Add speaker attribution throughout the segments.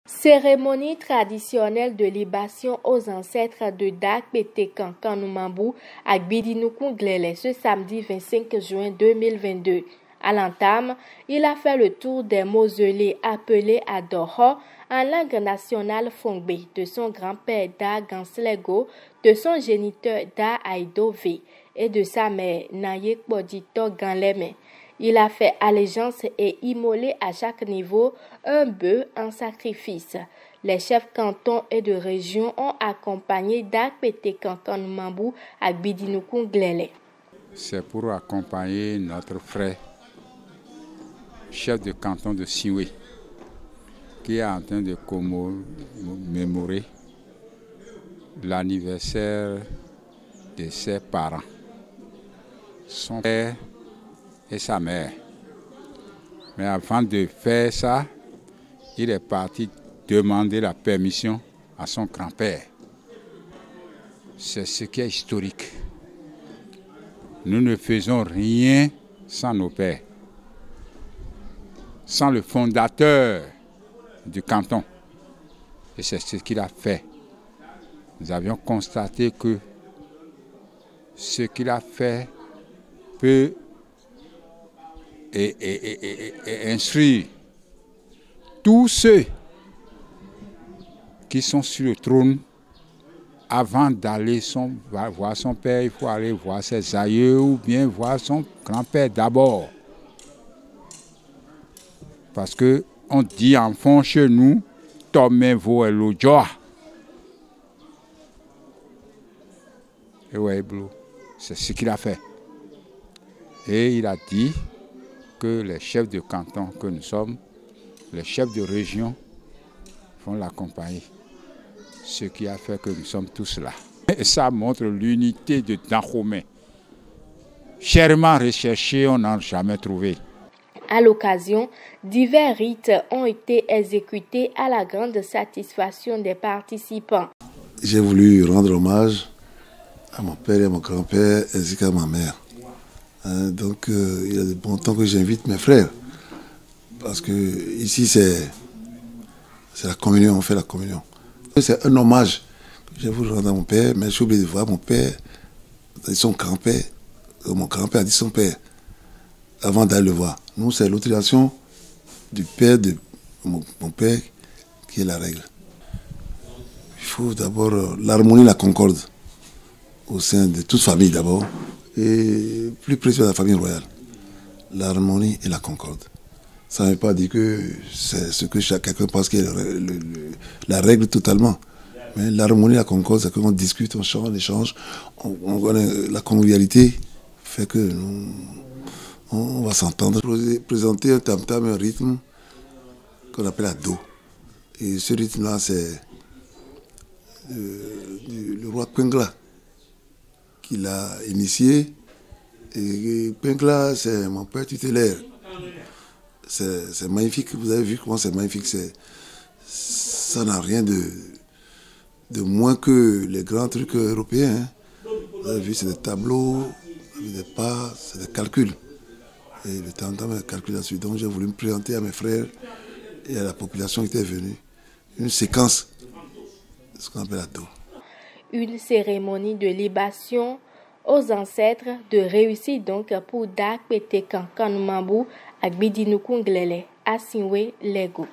Speaker 1: Cérémonie traditionnelle de libation aux ancêtres de Dak Petekan Kanoumambou à Gbidinoukoun-Glélé ce samedi 25 juin 2022. À l'entame, il a fait le tour des mausolées appelés à Doho en langue nationale Fongbe de son grand-père Da Ganslego, de son géniteur Da Aïdové et de sa mère Nayek Bodito Ganleme. Il a fait allégeance et immolé à chaque niveau un bœuf en sacrifice. Les chefs cantons et de région ont accompagné Dak Petekan Kanoumambou à Gbidinoukoun-Glélé.
Speaker 2: C'est pour accompagner notre frère, chef de canton de Siwe, qui est en train de commémorer l'anniversaire de ses parents, son père et sa mère. Mais avant de faire ça, il est parti demander la permission à son grand-père. C'est ce qui est historique. Nous ne faisons rien sans nos pères, sans le fondateur du canton. Et c'est ce qu'il a fait. Nous avions constaté que ce qu'il a fait peut instruire tous ceux qui sont sur le trône. Avant d'aller voir son père, il faut aller voir ses aïeux ou bien voir son grand-père d'abord. Parce qu'on dit en fond chez nous, Tomevo et l'Ojoa. Et ouais, c'est ce qu'il a fait. Et il a dit que les chefs de canton que nous sommes, les chefs de région, vont l'accompagner. Ce qui a fait que nous sommes tous là. Et ça montre l'unité de Dahomey. Chèrement recherché, on n'a jamais trouvé.
Speaker 1: À l'occasion, divers rites ont été exécutés à la grande satisfaction des participants.
Speaker 3: J'ai voulu rendre hommage à mon père et à mon grand-père ainsi qu'à ma mère. Donc il y a de bon temps que j'invite mes frères. Parce que ici c'est la communion, on fait la communion. C'est un hommage que j'ai voulu rendre à mon père, mais j'ai oublié de voir mon père et son grand-père. Mon grand-père a dit son père avant d'aller le voir. Nous, c'est l'autorisation du père de mon père qui est la règle. Il faut d'abord l'harmonie, la concorde au sein de toute famille d'abord, et plus précieux de la famille royale. L'harmonie et la concorde. Ça ne veut pas dire que c'est ce que quelqu'un pense qui est la règle totalement. Mais l'harmonie, la concorde, c'est qu'on discute, on chante, on échange, la convivialité fait que on va s'entendre. Présenter un tam-tam, un rythme qu'on appelle la do. Et ce rythme-là, c'est le roi Kwengla qui l'a initié. Et Kwengla, c'est mon père tutélaire. C'est magnifique, vous avez vu comment c'est magnifique. Ça n'a rien de moins que les grands trucs européens. Hein. Vous avez vu, c'est des tableaux, des pas, c'est des calculs. Et le tam-tam est calculé là-dessus. Donc j'ai voulu me présenter à mes frères et à la population qui était venue. Une séquence, ce qu'on appelle la do.
Speaker 1: Une cérémonie de libation aux ancêtres de réussir donc pour Dak Petekan Kanoumambou à Gbidinoukoun-Glélé, à Siwe, Lego.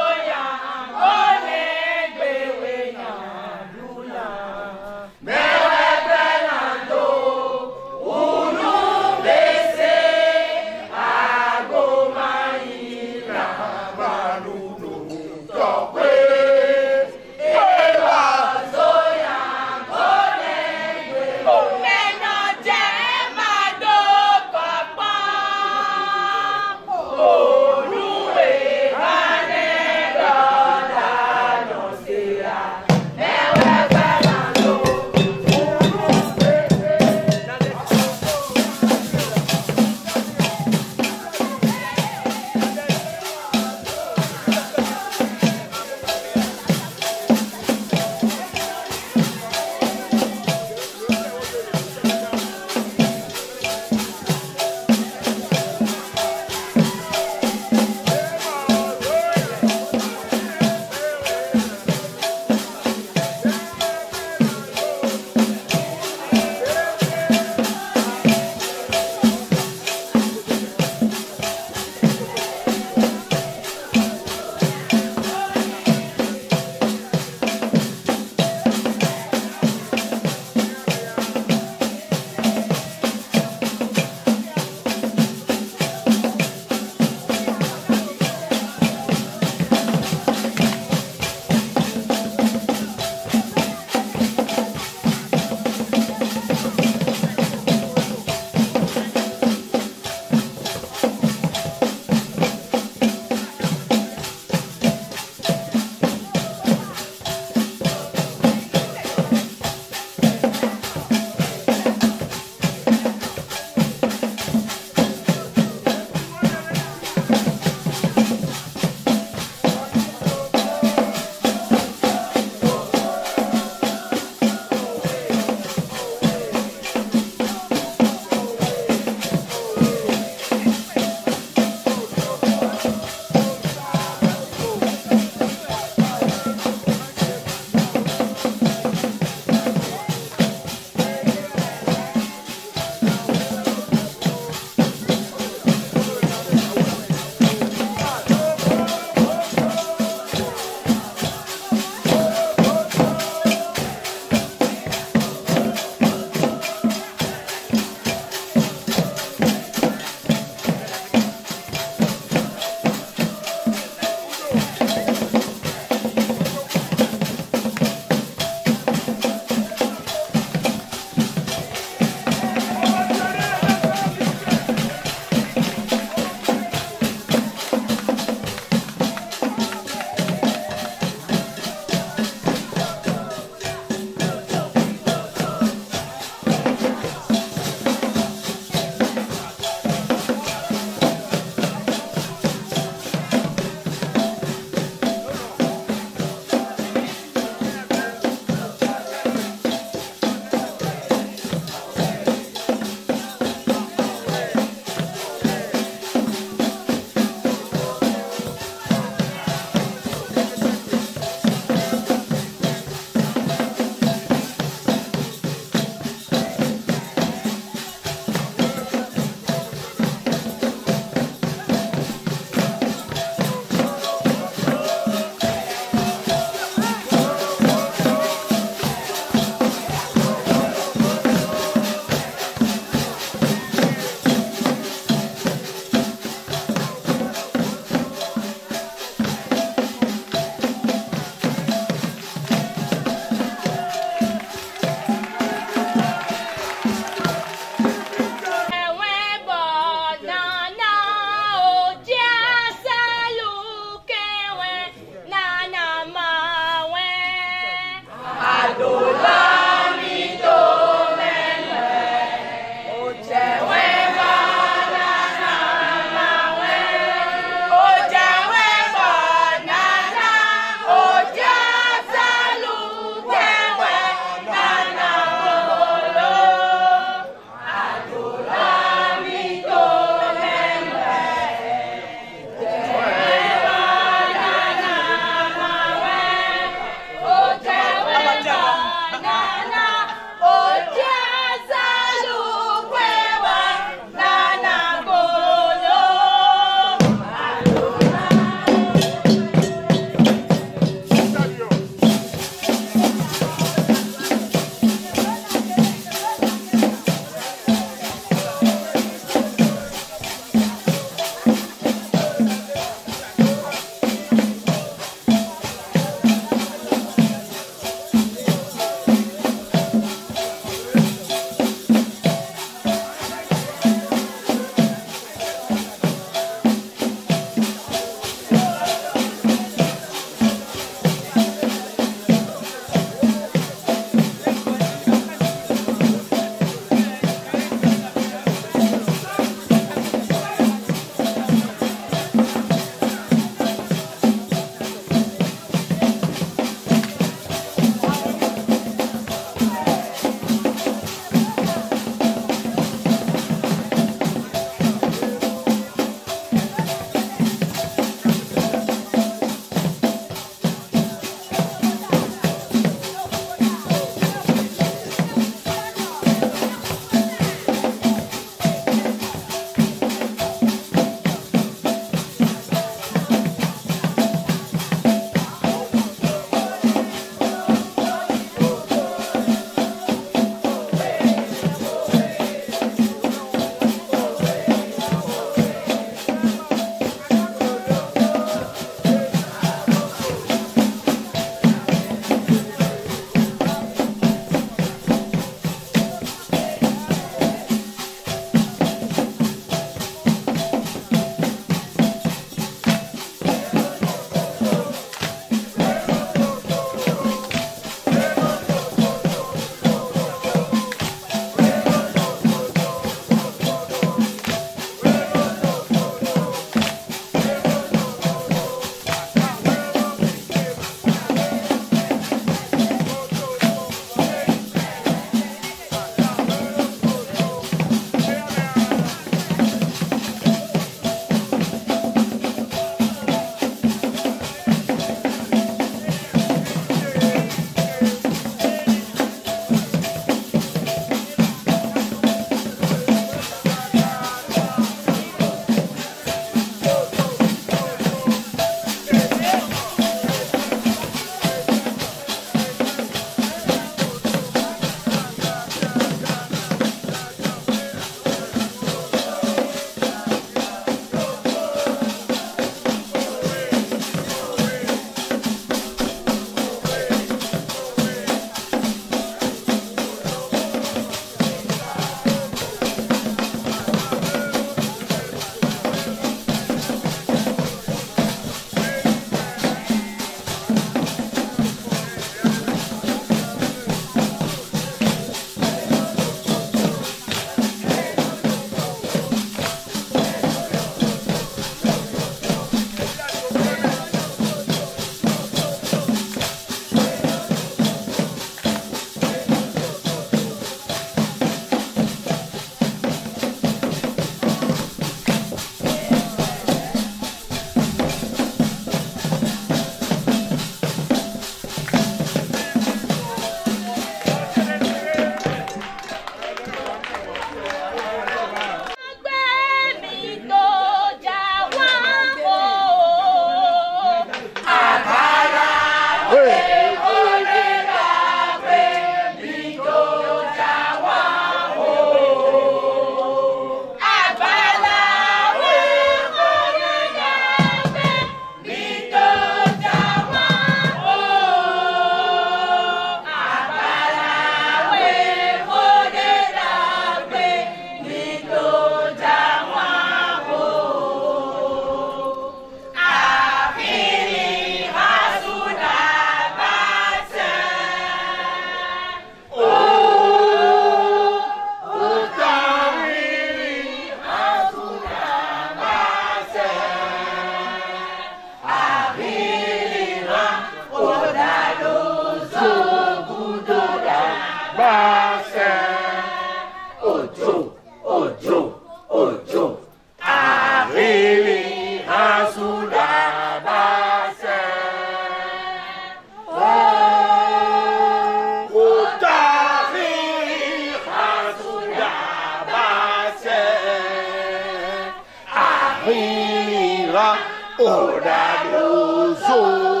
Speaker 4: ira, on a nos